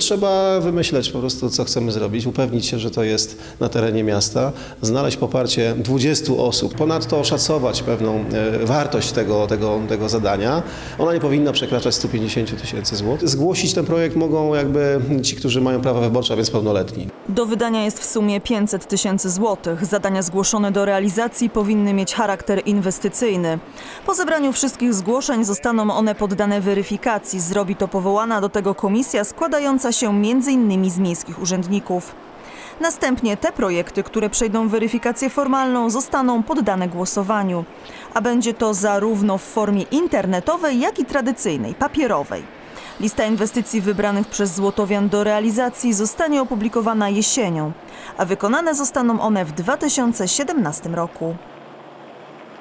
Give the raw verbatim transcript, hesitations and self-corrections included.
trzeba wymyśleć po prostu, co chcemy zrobić, upewnić się, że to jest na terenie miasta, znaleźć poparcie dwudziestu osób, ponadto oszacować pewną wartość tego, tego, tego zadania. Ona nie powinna przekraczać stu pięćdziesięciu tysięcy złotych. Zgłosić ten projekt mogą jakby ci, którzy mają prawa wyborcze, a więc pełnoletni. Do wydania jest w sumie pięćset tysięcy złotych. Zadania zgłoszone do realizacji powinny mieć charakter inwestycyjny. Po zebraniu wszystkich zgłoszeń zostaną one poddane weryfikacji. Zrobi to powołana do tego komisja składająca się między innymi z miejskich urzędników. Następnie te projekty, które przejdą weryfikację formalną, zostaną poddane głosowaniu. A będzie to zarówno w formie internetowej, jak i tradycyjnej, papierowej. Lista inwestycji wybranych przez złotowian do realizacji zostanie opublikowana jesienią, a wykonane zostaną one w dwa tysiące siedemnastym roku.